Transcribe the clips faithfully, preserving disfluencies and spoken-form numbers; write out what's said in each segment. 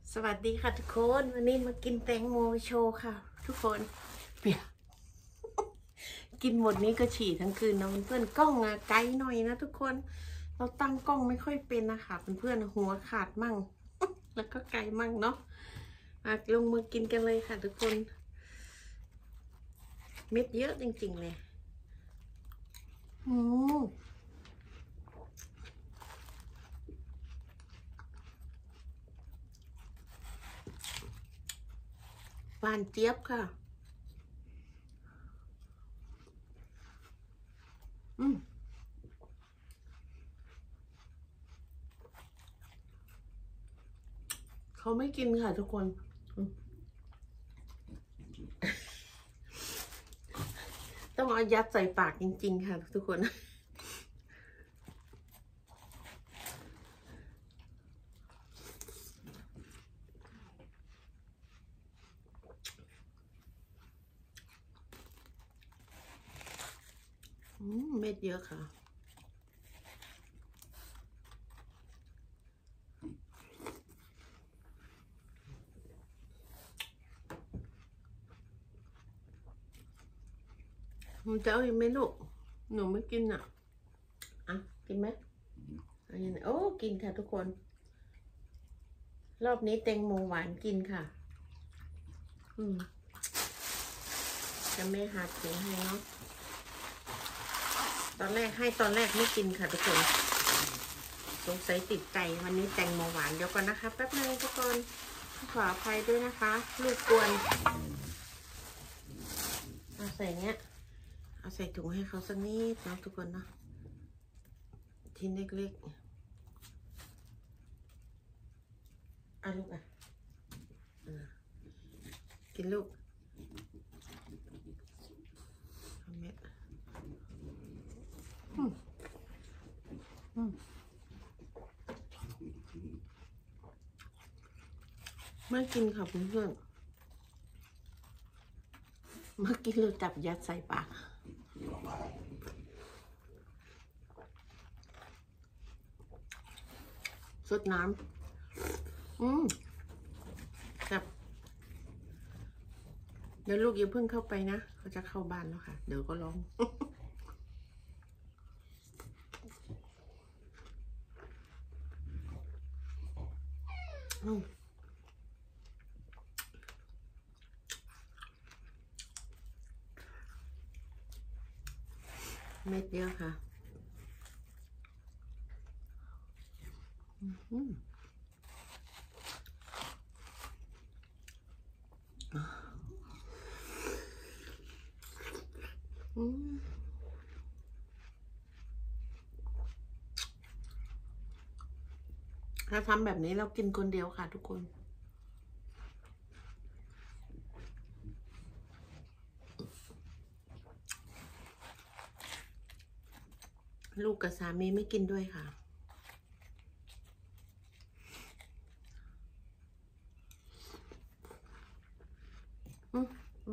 สวัสดีค่ะทุกคนวันนี้มากินแตงโมโชว์ค่ะ ทุกคนเปียกินหมดนี้ก็ฉี่ทั้งคืนนะเพื่อนๆกล้องอะไกลหน่อยนะทุกคนเราตั้งกล้องไม่ค่อยเป็นนะคะเพื่อนๆหัวขาดมั่ง แล้วก็ไกลมั่งเนาะลงมือกินกันเลยค่ะทุกคนเม็ดเยอะจริงๆเลยอืมหวานเจี๊ยบค่ะอืมเขาไม่กินค่ะทุกคนต้องเอายัดใส่ปากจริงๆค่ะทุกคนเม็ดเยอะค่ะหนูจะเอาอีกไหมลูกหนูไม่กินอ่ะอ่ะกินไหมอันนี้โอ้กินค่ะทุกคนรอบนี้แตงโมหวานกินค่ะอืมจะไม่หักเสียงให้เนาะตอนแรกให้ตอนแรกไม่กินค่ะทุกคนสงสัยติดใจวันนี้แตงโมหวานเดี๋ยวก่อนนะคะแป๊บนึงทุกคนขออภัยด้วยนะคะลูกกวนเอาใส่เนี้ยเอาใส่ถุงให้เขาสักนิดนะทุกคนนะชิ้นเล็กๆอ่ะลูกอ่ะกินลูกเม็ดอืมอืมไม่กินค่ะเพื่อนๆเมื่อกี้เราจับยัดใส่ปากสดน้ำอืมแบบเดี๋ยวลูกอย่าเพิ่งเข้าไปนะเขาจะเข้าบ้านแล้วค่ะเดี๋ยวก็ร้องอืมเม็ดเยอะค่ะอืมอืมถ้าทำแบบนี้เรากินคนเดียวค่ะทุกคนลูกกับสามีไม่กินด้วยค่ะอืมอืม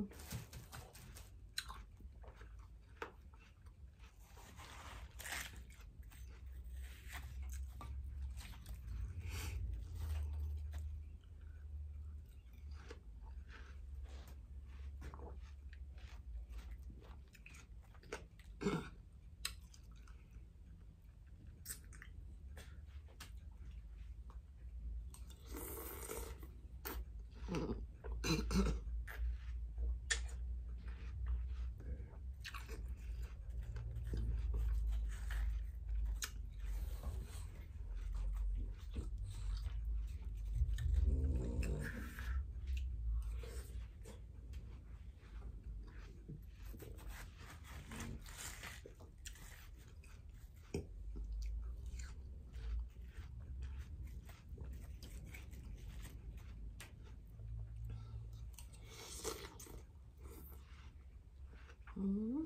อืม